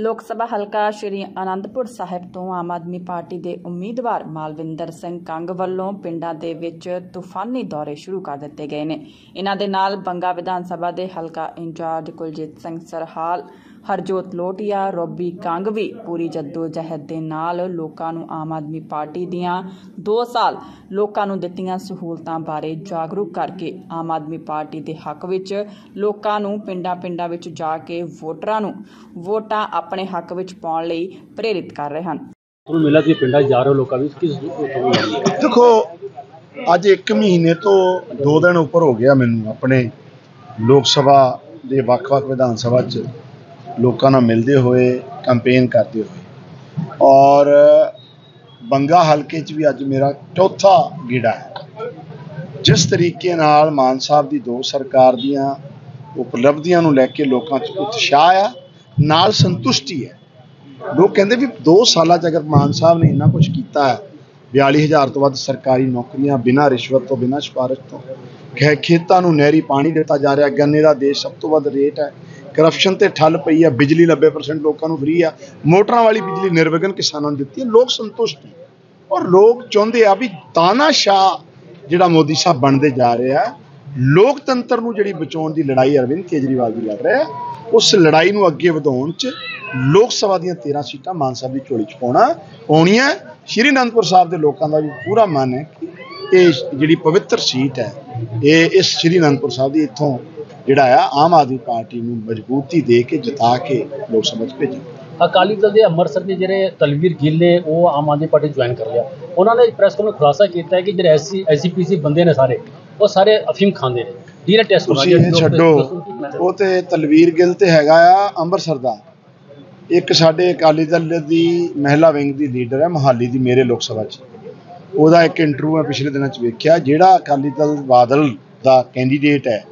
लोक सभा हलका श्री आनंदपुर साहिब तो आम आदमी पार्टी के उम्मीदवार मालविंदर सिंह कंग वालों पिंडां दे विच तूफानी दौरे शुरू कर दिते गए ने। इन्हां दे नाल बंगा विधान सभा के हलका इंचार्ज कुलजीत सिंह सरहाल, हरजोत लोटिया, रोबी कंग भी पूरी जद्दोजहद दे नाल लोकां नूं आम आदमी पार्टी दियां 2 साल लोकां नूं दित्तियां सहूलतां बारे जागरूक करके आम आदमी पार्टी दे हक विच लोकां नूं पिंडां विच जाके वोटरां नूं वोटां अपने हक विच पाउण लई प्रेरित कर रहे हैं। देखो अज 1 महीने तो 2 दिन उपर हो गया मैनू अपने लोक सभा के वख-वख विधान सभा च लोगों नाल मिलते हुए कैंपेन करते हुए और बंगा हल्के च भी अज मेरा चौथा गेड़ा है। जिस तरीके नाल मान साहब की 2 सरकार दियां उपलब्धियां नूं लैके लोगों च उत्साह आ नाल संतुष्टि है। लोग कहते भी 2 साल अगर मान साहब ने इन्ना कुछ किया है, 42,000 तो वध सरकारी नौकरियां बिना रिश्वत तो बिना सिफारिश तो, खेतों नूं नहरी पानी दिता जा रहा, गन्ने का देश सब तो वध रेट है, करप्शन ते ठल पई है, बिजली 90% लोगों को फ्री है, मोटरां वाली बिजली निर्विघन किसानों ने दी है। लोग संतुष्ट हैं और लोग चाहते आ भी तानाशाह जिहड़ा मोदी साहब बनते जा रहा है, लोकतंत्र नूं जिहड़ी बचाउण दी लड़ाई अरविंद केजरीवाल जी लड़ रहे हैं, उस लड़ाई नूं अगे वधाउण च लोक सभा दी 13 सीटां मान साहब की झोली च पाउणियां। श्री आनंदपुर साहब के लोगों का भी पूरा मन है कि ये जिहड़ी पवित्र सीट है, ये इस श्री आनंदपुर साहब की इत्थों जिहड़ा आ आम आदमी पार्टी नूं मजबूती दे के जिता के लोक सभा च भेजण। अकाली दल के अमृतसर के जिहड़े तलवीर गिल ने वो आम आदमी पार्टी ज्वाइन कर लिया। उन्होंने प्रेस कॉन्फ्रेंस खुलासा किया है कि जिहड़े SC बंदे ने वो सारे अफीम खांदे ने। डीएनए टेस्ट छड्डो, वो तो तलवीर गिल तो हैगा आ अंमृतसर का, एक साडे अकाली दल की महिला विंग की लीडर है मोहाली की मेरे लोक सभा च, ਉਹਦਾ एक इंटरव्यू मैं पिछले दिनों वेख्या, जिहड़ा अकाली दल बादल का कैंडीडेट है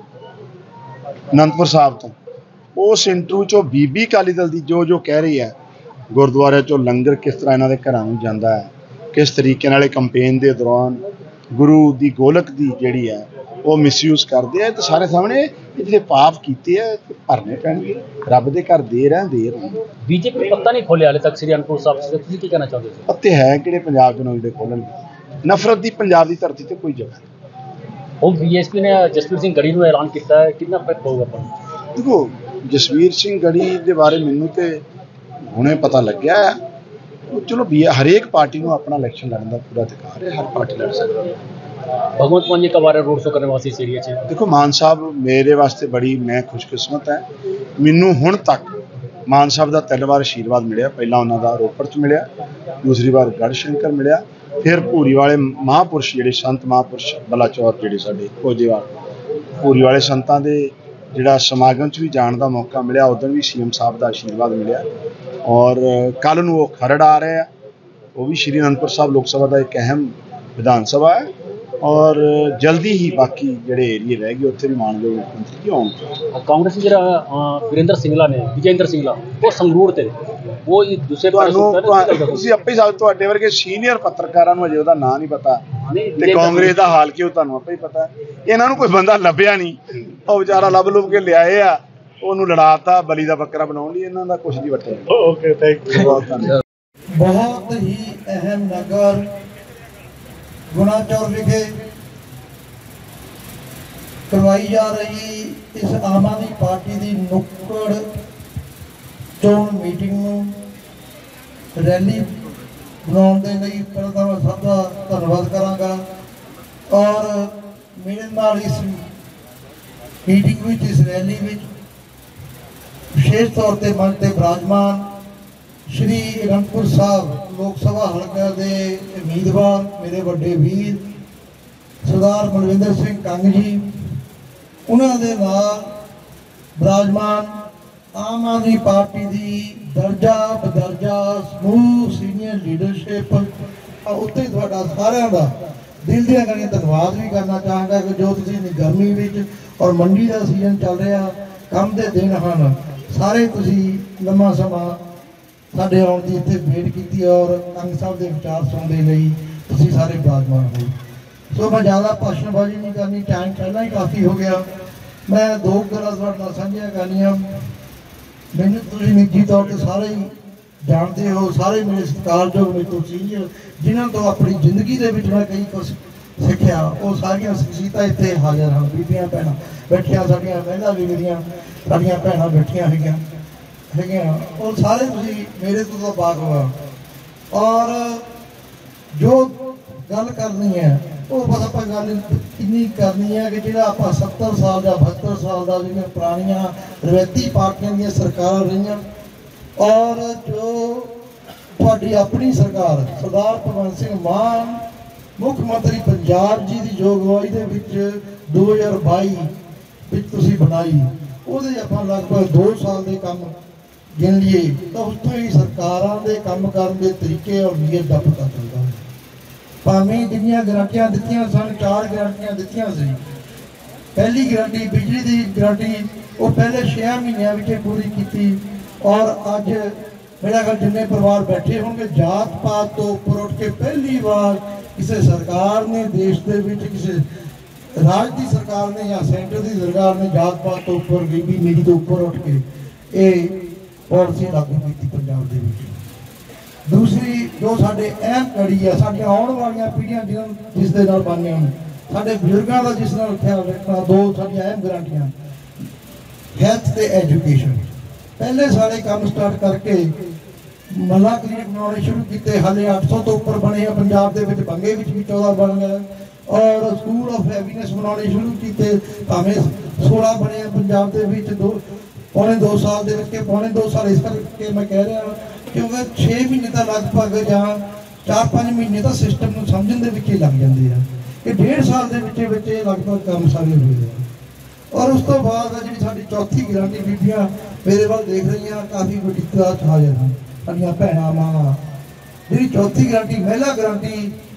आनंदपुर साहब तो, उस इंटरव्यू चो बीबी अकाली दल की जो कह रही है गुरुद्वारे चो लंगर किस तरह इन्हों के घरों में जाता है, किस तरीके नाल कंपेन के दौरान गुरु की गोलक की जिहड़ी है वो मिसयूज करते हैं, तो सारे सामने जिहड़े पाप किए है भरने पैणगे। रब दे घर देर है देर है। बीजेपी पत्ता नहीं खोलिया हाले तक श्री आनंदपुर साहब से, तुसीं की कहना चाहते हो? पत्ते है किहड़े पंजाब चों जिहड़े खोलणगे? नफरत की पंजाब की धरती ते कोई जगह नहीं। ਹੁਣ बीएसपी ने जसवीर सिंह गढ़ी ਨੂੰ ऐलान किया है, कितना फर्क पऊगा अपन? देखो जसवीर सिंह गढ़ी के बारे मैनू तो हुणे पता लग्या है, चलो हरेक पार्टी को अपना इलैक्शन लड़ने का पूरा अधिकार है, हर पार्टी लड़ सकती है। भगवंत मान जी का बारे रोड शो करने वास्ते इस एरिया च देखो मान साहब मेरे वास्ते बड़ी मैं खुशकिस्मत है, मैनू हुण तक मान साहब का 3 बार आशीर्वाद मिले। पहला उन्होंने रोपड़ च मिले, दूसरी बार गढ़शंकर मिले, फिर भूरी वाले महापुरुष जिहड़े संत महापुरुष बलाचौर जिहड़े साडे खोजेवाल भूरी वाले संतां दे जिहड़ा समागम च भी जाण दा मौका मिलिया, उदण भी CM साहब का आशीर्वाद मिलिया। और कल नूं वो खरड़ आ रहे हैं, वो भी श्री आनंदपुर साहब लोक सभा का एक अहम विधान सभा है और जल्दी ही बाकी जिहड़े एरिए रह गए उत्थे भी मानयोग मुख्यमंत्री जी आउणगे। कांग्रेस जिहड़ा वीरेंद्र सिंगला ने विजेंद्र सिंगला वो संगरूर ते वो दूसरे तुसीं आपे ही साहब तुहाडे वर्गे सीनियर पत्रकारां नूं अजे उहदा नाम नहीं पता ते कांग्रेस दा हाल की तुहानूं आपे ही पता। इन्हां नूं कोई बंदा लभ्या नहीं, ਉਹ ਵਿਚਾਰਾ ਲੱਭ ਲੁੱਭ ਕੇ ਲਿਆਏ ਆ, ਉਹਨੂੰ ਲੜਾਤਾ ਬਲੀ ਦਾ ਬੱਕਰਾ ਬਣਾਉਣ ਲਈ। ਇਹਨਾਂ ਦਾ ਕੁਝ ਨਹੀਂ ਵਟਿਆ। ਓਕੇ ਥੈਂਕ ਯੂ, ਬਹੁਤ ਧੰਨਵਾਦ। बहुत ही अहम नगर गुनाचौर विखे करवाई जा रही इस आम आदमी पार्टी की नुक्कड़ चोण मीटिंग रैली बनाने के लिए पहले तो मैं सबका धन्यवाद करांगा। और मेरे नाल इस मीटिंग में इस रैली में विशेष तौर पर मंच पर विराजमान श्री आनंदपुर साहब लोक सभा हल्का के उम्मीदवार मेरे बड़े वीर सरदार मालविंदर सिंह कंग जी, उन्होंने विराजमान आम आदमी पार्टी की दर्जा बदर्जा समूह सीनियर लीडरशिप उत्ते थोड़ा सारिਆਂ ਦਾ दिल ਦੀਆਂ गलियां धन्यवाद भी करना चाहांगा कि जो तुसीं गर्मी में और मंडी का सीजन चल रहा काम के दिन हैं, सारे तुसीं लम्मा समा साडे आउण दी इत्थे वेट की और कंग साहब के विचार सुनने लई तुसीं सारे विराजमान हो। सो मैं ज़्यादा भाषणबाजी नहीं करनी, टाइम पहला ही काफ़ी हो गया। मैं 2 गल्लां तुहाडे नाल साझीआं करनियां। मैंने तुसीं निजी तौर पर सारे ही जानते हो, सारे मेरे सत्कारयोग मेरे तो सीनियर जिन्होंने तो अपनी जिंदगी के मैं कई कुछ सीखा, वो सारिया शख्सियतां इत्थे हाजिर हैं। बीबियां भैणां बैठियां, साडियां महिला लीडरियां साडियां भैणां बैठियां हैगियां और सारे तुसीं मेरे तो बाखबर। और जो गल करनी है वो बस आप गल इन्नी करनी है कि जो आप 70 साल या 72 साल का जो पुरानियां रवायती पार्टियां दी सरकारां रही और जो तुहाडी अपनी सरकार सरदार भगवंत सिंह मान मुख मंत्री पंजाब जी की जो अगवाई दे विच 2022 विच तुसीं बनाई, उहदे आपां लगभग 2 साल के काम गिन लीए तो उत्थों ही सरकारां दे काम करन दे तरीके और नीयत दा पता चलदा है। भावें जिन्नियां गारंटियां दित्तियां सन, 4 गारंटियां दित्तियां सी। पहली गारंटी बिजली की गारंटी वो पहले 6 महीनों में पूरी की और अज मेरा ख्याल जिन्ने परिवार बैठे होंगे जात पात तो उपर उठ के पहली बार किसी सरकार ने देश के किसी राज की सरकार ने या सेंटर की सरकार ने जात पात तो उपर गरीबी मेरी तो उपर उठ के ये पॉलिसी लागू की पंजाब दे विच। दूसरी जो साडे अहम कड़ी है साडियां आउण वालियां पीढ़ियां जिस दे नाल बननियां साडे बुजुर्गां दा जिस नाल ख्याल रखना, 2 साडियां अहम गारंटियां हैल्थ ते एजुकेशन। पहले सारे काम स्टार्ट करके मल्ला क्लिनिक बनाने शुरू किए, हाले 800 तो उपर बने हैं पंजाब के बंगे भी 14 बन गए और स्कूल ऑफ हैवीनेस बनाने शुरू किए, भावें 16 बने हैं पंजाब के पौने 2 साल के पौने 2 साल इस करके मैं कह रहा क्योंकि 6 महीने का लगभग या 4-5 महीने का सिस्टम को समझने के लग जाते हैं कि 1.5 साल के बच्चे लगभग काम सारे हुए हैं। और उस तो बाद जी साडी चौथी गारंटी बीबियां मेरे वाल देख रही हैं काफ़ी बड़ी तादाद हाजिर हैं साडियां भैणां मां। जी चौथी गारंटी महिला गारंटी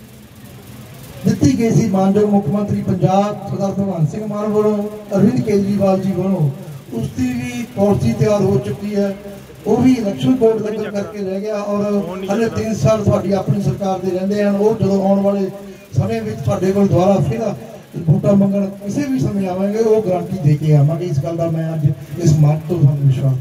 दी गई सी मानयोग मुख्यमंत्री पंजाब सरदार भगवंत सिंह मान वालों, अरविंद केजरीवाल जी वालों, उसकी भी पॉलिसी तैयार हो चुकी है। वो भी इलैक्शन कोड लगन करके रह गया और हाले 3 साल साडी अपनी सरकार दे रहिंदे हैं। वो जो आने वाले समय में साडे कोल दोबारा फिर वोटा मंगण किसी भी समय आवेंगे वो गारंटी दे के आवांगे। इस गल का मैं अज इस मंच तो तुहानूं विश्वास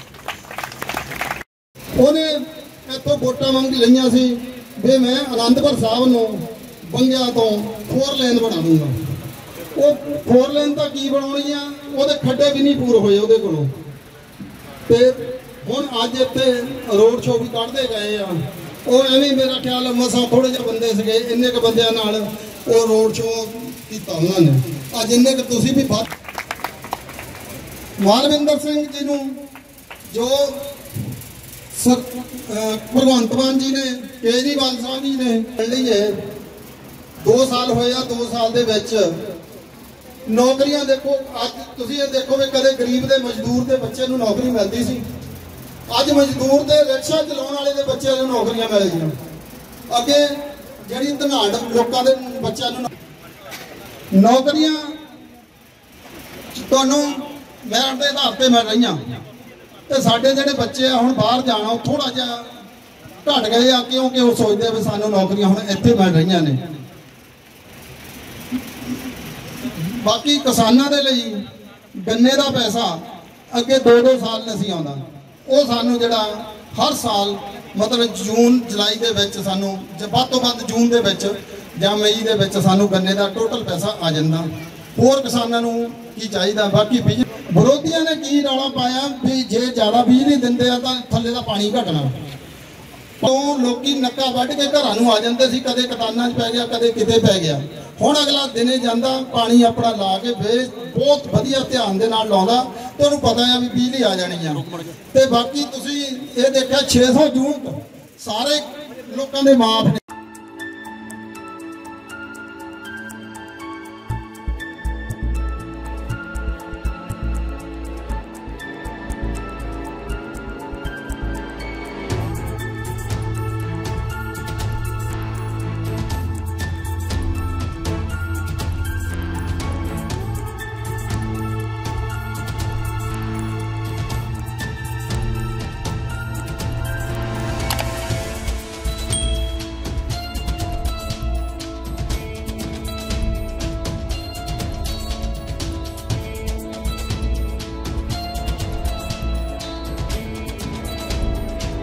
उन्हें इत्थों वोटां मंग लईआं सी भी मैं आनंदपुर साहब नूं बंगिया तो 4 लेन बना दूंगा। वो 4 लेन तो की बनाउणी आ, उहदे खड्डे भी नहीं पूरे होए उहदे कोलों ते हुण अज इत्थे रोड शो भी कढ़दे गए आ। वो एवं मेरा ख्याल मसा थोड़े जिहे बंदे सीगे, इन्ने क बंदियां नाल वो रोड शो किया उन्होंने। अज इन्ने क तुसीं भी मालविंदर सिंह जी नूं जो भगवंत मान जी ने केजरीवाल साहब जी ने लिए 2 साल होए आ, 2 साल दे विच नौकरियां देखो अज तुसीं ये देखो भी कदे गरीब दे मजदूर दे बच्चे नूं नौकरी मिलती सी, अज मजदूर दे रिक्शा चलाउण वाले दे बच्चे नूं नौकरियां मिल गईयां। अगे जिहड़ी धनाड़ लोकां दे बच्चों नूं नौकरियां तुहानूं मैरिट दे आधार ते मिल रहीआं ते साडे जिहड़े बच्चे हुण बाहर जाना थोड़ा जिहा घट गए आ क्योंकि वो सोचते भी सानूं नौकरियां हुण इत्थे मिल रहीआं ने। बाकी किसानां दे लई गन्ने दा पैसा अगे 2-2 साल नहीं आउंदा, वो सानूं जिहड़ा हर साल मतलब जून जुलाई दे विच सानूं वध तों वध जून दे विच जां मई दे विच सानूं गन्ने दा टोटल पैसा आ जांदा। होर किसानां नूं की चाहिदा। बाकी विरोधियों ने की रौला पाया भी जे ज़्यादा बिजली दिंदे आ तां थल्ले दा पानी घटना तो लोग नक्का वढ़ के घरां नूं आ जांदे सी, कदे कतानां 'च पै गया कदे किते पै गया। हुण अगला दिने जांदा पानी अपना ला के फिर बहुत वधिया ध्यान दे नाल लाउंदा ते उहनूं पता है भी बिजली आ जानी आ। ते बाकी तुसीं ये देखिआ 600 यूनिट सारे लोकां दे माफ